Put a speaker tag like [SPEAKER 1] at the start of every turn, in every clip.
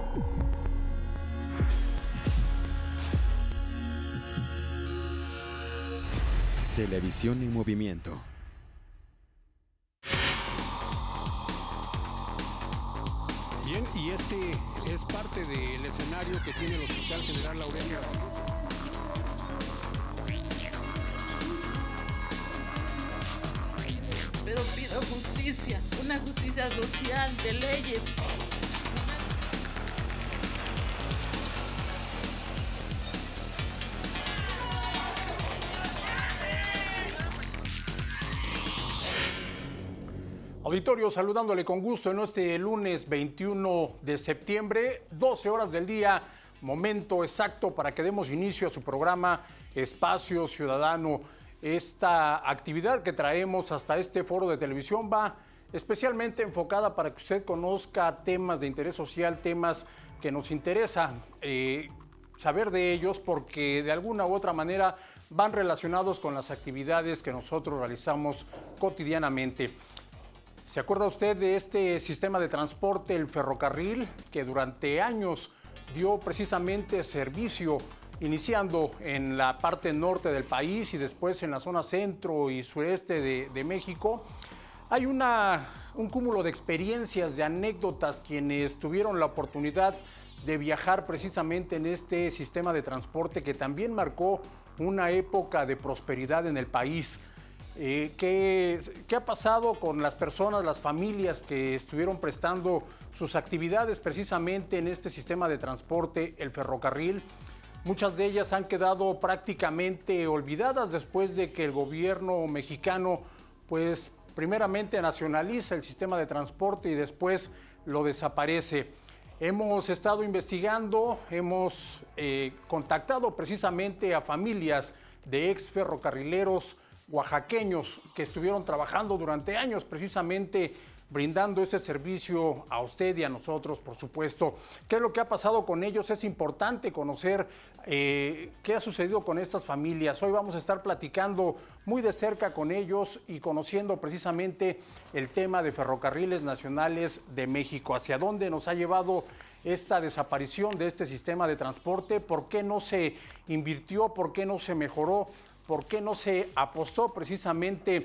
[SPEAKER 1] Televisión en movimiento.
[SPEAKER 2] Bien, y este es parte del escenario que tiene el Hospital General Laureano.
[SPEAKER 3] Pero pido justicia, una justicia social, de leyes.
[SPEAKER 2] Auditorio, saludándole con gusto en este lunes 21 de septiembre, 12 horas del día, momento exacto para que demos inicio a su programa Espacio Ciudadano. Esta actividad que traemos hasta este foro de televisión va especialmente enfocada para que usted conozca temas de interés social, temas que nos interesa saber de ellos porque de alguna u otra manera van relacionados con las actividades que nosotros realizamos cotidianamente. ¿Se acuerda usted de este sistema de transporte, el ferrocarril, que durante años dio precisamente servicio, iniciando en la parte norte del país y después en la zona centro y sureste de México? Hay un cúmulo de experiencias, de anécdotas, quienes tuvieron la oportunidad de viajar precisamente en este sistema de transporte que también marcó una época de prosperidad en el país. ¿Qué ha pasado con las personas, las familias que estuvieron prestando sus actividades precisamente en este sistema de transporte, el ferrocarril? Muchas de ellas han quedado prácticamente olvidadas después de que el gobierno mexicano, pues, primeramente nacionaliza el sistema de transporte y después lo desaparece. Hemos estado investigando, hemos contactado precisamente a familias de ex ferrocarrileros oaxaqueños que estuvieron trabajando durante años precisamente brindando ese servicio a usted y a nosotros, por supuesto. ¿Qué es lo que ha pasado con ellos? Es importante conocer qué ha sucedido con estas familias. Hoy vamos a estar platicando muy de cerca con ellos y conociendo precisamente el tema de Ferrocarriles Nacionales de México. ¿Hacia dónde nos ha llevado esta desaparición de este sistema de transporte? ¿Por qué no se invirtió? ¿Por qué no se mejoró? ¿Por qué no se apostó precisamente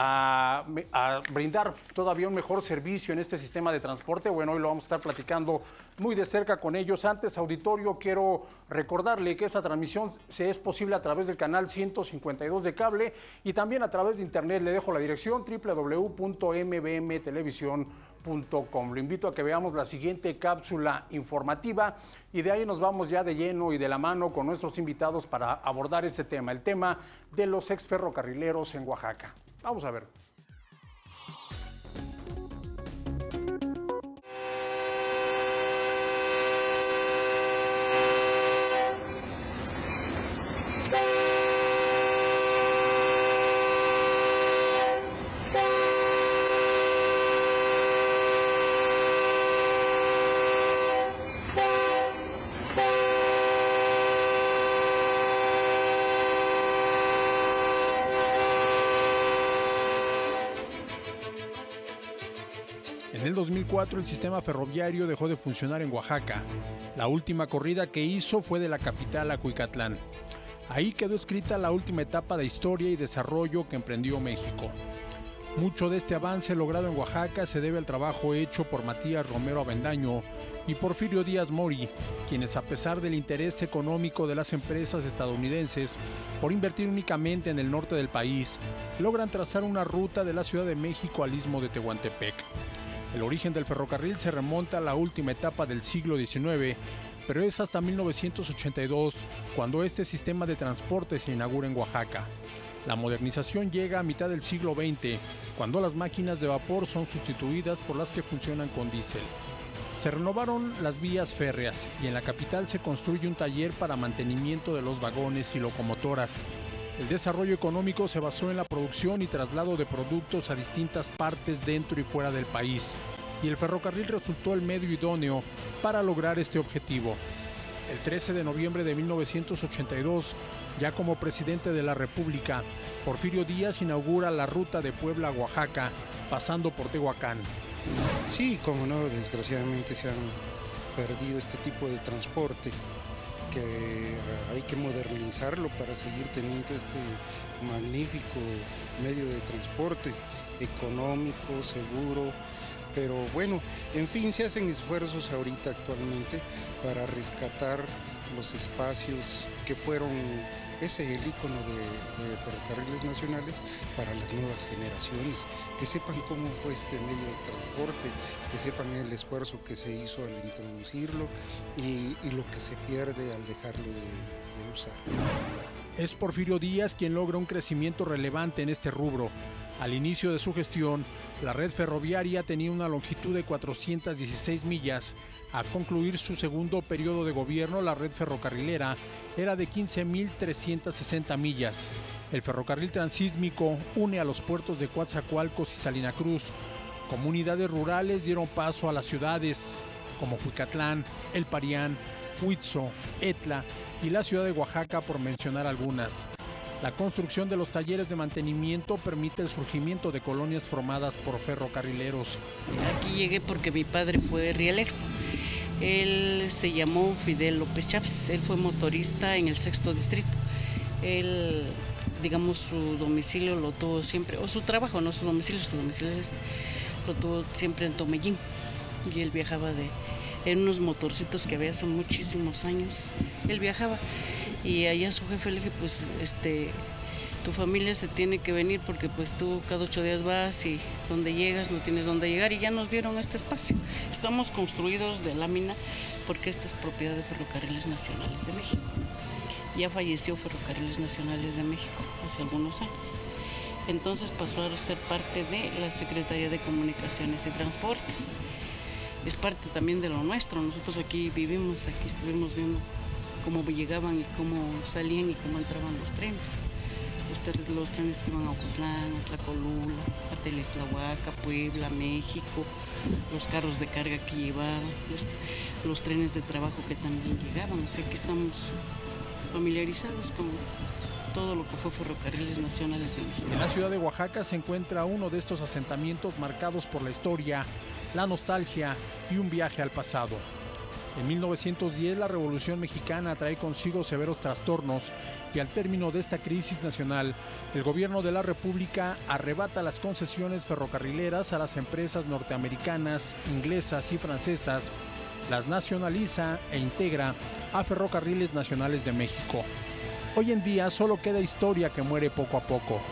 [SPEAKER 2] a brindar todavía un mejor servicio en este sistema de transporte? Bueno, hoy lo vamos a estar platicando muy de cerca con ellos. Antes, auditorio, quiero recordarle que esta transmisión es posible a través del canal 152 de cable y también a través de internet. Le dejo la dirección www.mbmtelevisión.com. Lo invito a que veamos la siguiente cápsula informativa y de ahí nos vamos ya de lleno y de la mano con nuestros invitados para abordar este tema, el tema de los ex ferrocarrileros en Oaxaca. Vamos a ver. En el 2004 el sistema ferroviario dejó de funcionar en Oaxaca. La última corrida que hizo fue de la capital a Cuicatlán. Ahí quedó escrita la última etapa de historia y desarrollo que emprendió México. Mucho de este avance logrado en Oaxaca se debe al trabajo hecho por Matías Romero Avendaño y Porfirio Díaz Mori, quienes a pesar del interés económico de las empresas estadounidenses por invertir únicamente en el norte del país, logran trazar una ruta de la Ciudad de México al Istmo de Tehuantepec. El origen del ferrocarril se remonta a la última etapa del siglo XIX, pero es hasta 1982 cuando este sistema de transporte se inaugura en Oaxaca. La modernización llega a mitad del siglo XX, cuando las máquinas de vapor son sustituidas por las que funcionan con diésel. Se renovaron las vías férreas y en la capital se construye un taller para mantenimiento de los vagones y locomotoras. El desarrollo económico se basó en la producción y traslado de productos a distintas partes dentro y fuera del país, y el ferrocarril resultó el medio idóneo para lograr este objetivo. El 13 de noviembre de 1982, ya como presidente de la República, Porfirio Díaz inaugura la ruta de Puebla a Oaxaca, pasando por Tehuacán.
[SPEAKER 4] Sí, como no, desgraciadamente se han
[SPEAKER 1] perdido este tipo de transporte, que hay que modernizarlo para seguir teniendo este magnífico medio de transporte, económico, seguro. Pero bueno, en fin, se hacen esfuerzos ahorita actualmente para rescatar los espacios que fueron, ese es el icono de Ferrocarriles Nacionales para las nuevas generaciones, que sepan cómo fue este medio de transporte, que sepan el esfuerzo que se hizo al introducirlo y lo que se pierde al dejarlo de usar.
[SPEAKER 2] Es Porfirio Díaz quien logra un crecimiento relevante en este rubro. Al inicio de su gestión, la red ferroviaria tenía una longitud de 416 millas. Al concluir su segundo periodo de gobierno, la red ferrocarrilera era de 15.360 millas. El ferrocarril transísmico une a los puertos de Coatzacoalcos y Salina Cruz. Comunidades rurales dieron paso a las ciudades como Juicatlán, El Parián, Huitzo, Etla y la ciudad de Oaxaca, por mencionar algunas. La construcción de los talleres de mantenimiento permite el surgimiento de colonias formadas por ferrocarrileros.
[SPEAKER 4] Aquí llegué porque mi padre fue rielero. Él se llamó Fidel López Chávez, él fue motorista en el 6º distrito. Él, digamos, su domicilio lo tuvo siempre, o su trabajo, no su domicilio es este, lo tuvo siempre en Tomellín. Y él viajaba en unos motorcitos que había hace muchísimos años. Él viajaba y allá su jefe le dije, pues, tu familia se tiene que venir porque pues tú cada 8 días vas y donde llegas no tienes dónde llegar, y ya nos dieron este espacio. Estamos construidos de lámina porque esta es propiedad de Ferrocarriles Nacionales de México. Ya falleció Ferrocarriles Nacionales de México hace algunos años. Entonces pasó a ser parte de la Secretaría de Comunicaciones y Transportes. Es parte también de lo nuestro. Nosotros aquí vivimos, aquí estuvimos viendo cómo llegaban y cómo salían y cómo entraban los trenes. Los trenes que iban a Ocotlán, a Tlacolula, a Teleztlahuaca, Puebla, México, los carros de carga que llevaban, los trenes de trabajo que también llegaban. O sea que estamos familiarizados con todo lo que fue Ferrocarriles Nacionales de México.
[SPEAKER 2] En la ciudad de Oaxaca se encuentra uno de estos asentamientos marcados por la historia, la nostalgia y un viaje al pasado. En 1910 la Revolución Mexicana trae consigo severos trastornos y al término de esta crisis nacional, el gobierno de la República arrebata las concesiones ferrocarrileras a las empresas norteamericanas, inglesas y francesas, las nacionaliza e integra a Ferrocarriles Nacionales de México. Hoy en día solo queda historia que muere poco a poco.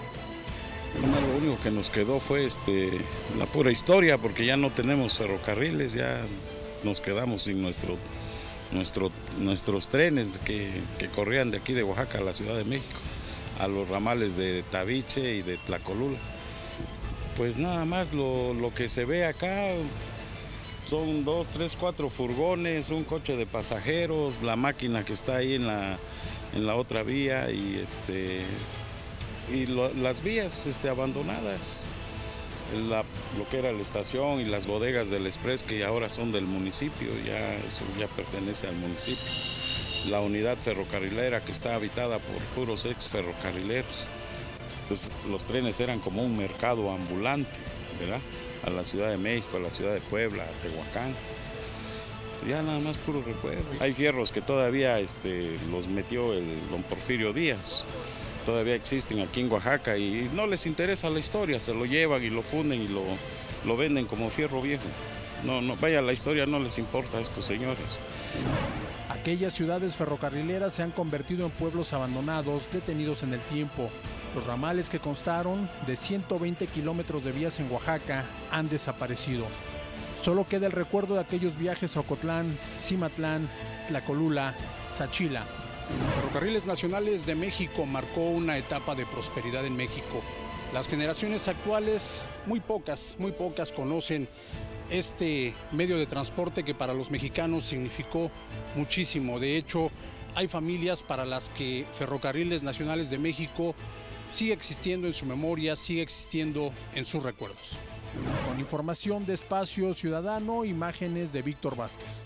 [SPEAKER 5] Lo único que nos quedó fue la pura historia, porque ya no tenemos ferrocarriles, ya nos quedamos sin nuestros trenes que corrían de aquí de Oaxaca a la Ciudad de México, a los ramales de Tabiche y de Tlacolula. Pues nada más lo que se ve acá son 2, 3, 4 furgones, un coche de pasajeros, la máquina que está ahí en la otra vía y las vías abandonadas. Lo que era la estación y las bodegas del Express, que ahora son del municipio, eso ya pertenece al municipio. La unidad ferrocarrilera, que está habitada por puros ex ferrocarrileros. Pues los trenes eran como un mercado ambulante, ¿verdad? A la Ciudad de México, a la Ciudad de Puebla, a Tehuacán. Ya nada más puro recuerdo. Hay fierros que todavía los metió el don Porfirio Díaz. Todavía existen aquí en Oaxaca y no les interesa la historia, se lo llevan y lo funden y lo venden como fierro viejo. Vaya, la historia no les importa a estos señores.
[SPEAKER 2] Aquellas ciudades ferrocarrileras se han convertido en pueblos abandonados, detenidos en el tiempo. Los ramales que constaron de 120 kilómetros de vías en Oaxaca han desaparecido. Solo queda el recuerdo de aquellos viajes a Ocotlán, Cimatlán, Tlacolula, Sachila. Ferrocarriles Nacionales de México marcó una etapa de prosperidad en México. Las generaciones actuales, muy pocas conocen este medio de transporte que para los mexicanos significó muchísimo. De hecho, hay familias para las que Ferrocarriles Nacionales de México sigue existiendo en su memoria, sigue existiendo en sus recuerdos. Con información de Espacio Ciudadano, imágenes de Víctor Vázquez.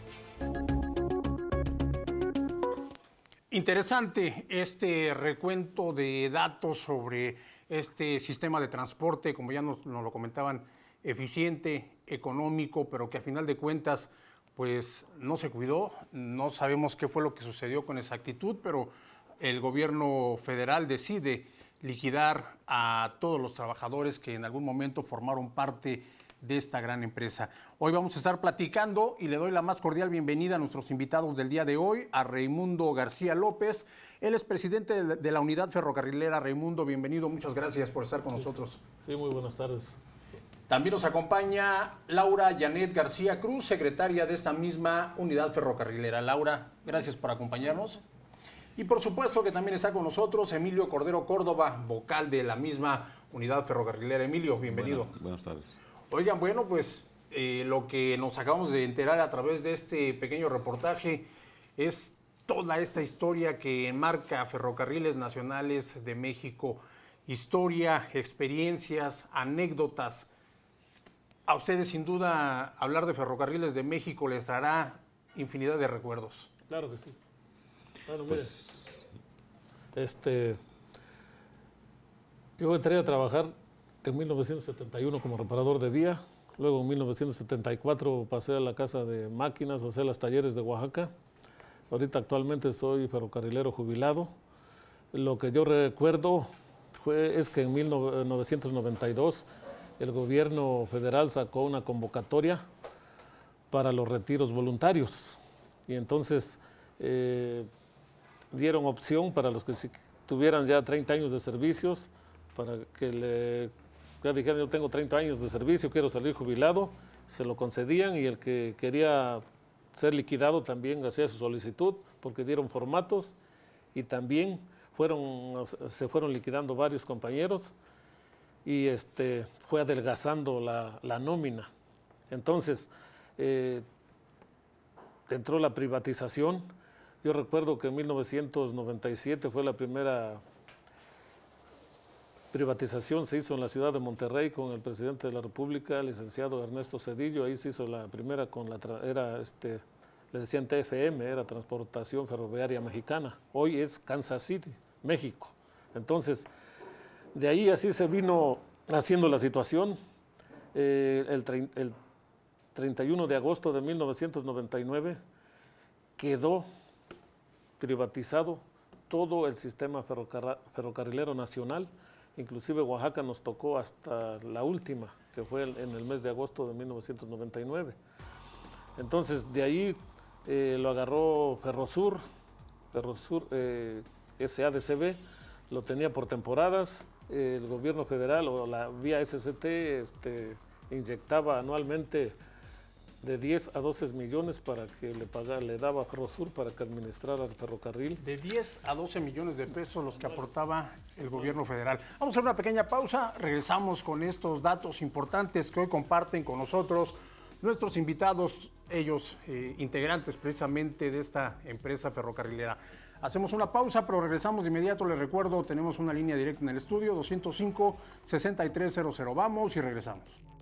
[SPEAKER 2] Interesante este recuento de datos sobre este sistema de transporte, como ya nos lo comentaban, eficiente, económico, pero que a final de cuentas pues no se cuidó, no sabemos qué fue lo que sucedió con exactitud, pero el gobierno federal decide liquidar a todos los trabajadores que en algún momento formaron parte de esta gran empresa. Hoy vamos a estar platicando y le doy la más cordial bienvenida a nuestros invitados del día de hoy, a Raimundo García López. Él es presidente de la Unidad Ferrocarrilera. Raimundo, bienvenido, muchas gracias por estar con nosotros.
[SPEAKER 6] Sí, muy buenas tardes.
[SPEAKER 2] También nos acompaña Laura Janet García Cruz, secretaria de esta misma Unidad Ferrocarrilera. Laura, gracias por acompañarnos. Y por supuesto que también está con nosotros Emilio Cordero Córdoba, vocal de la misma Unidad Ferrocarrilera. Emilio, bienvenido.
[SPEAKER 5] Buenas tardes.
[SPEAKER 2] Oigan, bueno, pues lo que nos acabamos de enterar a través de este pequeño reportaje es toda esta historia que enmarca Ferrocarriles Nacionales de México. Historia, experiencias, anécdotas. A ustedes, sin duda, hablar de Ferrocarriles de México les traerá infinidad de recuerdos.
[SPEAKER 6] Claro que sí. Bueno,
[SPEAKER 5] Pues,
[SPEAKER 6] yo entré a trabajar en 1971 como reparador de vía, luego en 1974 pasé a la Casa de Máquinas, o sea, los talleres de Oaxaca. Ahorita actualmente soy ferrocarrilero jubilado. Lo que yo recuerdo es que en 1992 el gobierno federal sacó una convocatoria para los retiros voluntarios y entonces dieron opción para los que tuvieran ya 30 años de servicios, para que ya dijeran, yo tengo 30 años de servicio, quiero salir jubilado, se lo concedían, y el que quería ser liquidado también hacía su solicitud, porque dieron formatos, y también se fueron liquidando varios compañeros, y fue adelgazando la nómina. Entonces, entró la privatización. Yo recuerdo que en 1997 fue la primera privatización, se hizo en la ciudad de Monterrey con el presidente de la República, el licenciado Ernesto Zedillo. Ahí se hizo la primera le decían TFM, era Transportación Ferroviaria Mexicana. Hoy es Kansas City, México. Entonces, de ahí así se vino haciendo la situación. El 31 de agosto de 1999 quedó privatizado todo el sistema ferrocarrilero nacional, inclusive Oaxaca nos tocó hasta la última, que fue en el mes de agosto de 1999. Entonces, de ahí lo agarró Ferrosur SADCB, lo tenía por temporadas. El gobierno federal o la vía SCT inyectaba anualmente de 10 a 12 millones para que le daba a Ferrosur para que administrara el ferrocarril.
[SPEAKER 2] De 10 a 12 millones de pesos los que aportaba el gobierno federal. Vamos a hacer una pequeña pausa, regresamos con estos datos importantes que hoy comparten con nosotros nuestros invitados, ellos integrantes precisamente de esta empresa ferrocarrilera. Hacemos una pausa, pero regresamos de inmediato. Les recuerdo, tenemos una línea directa en el estudio, 205-6300. Vamos y regresamos.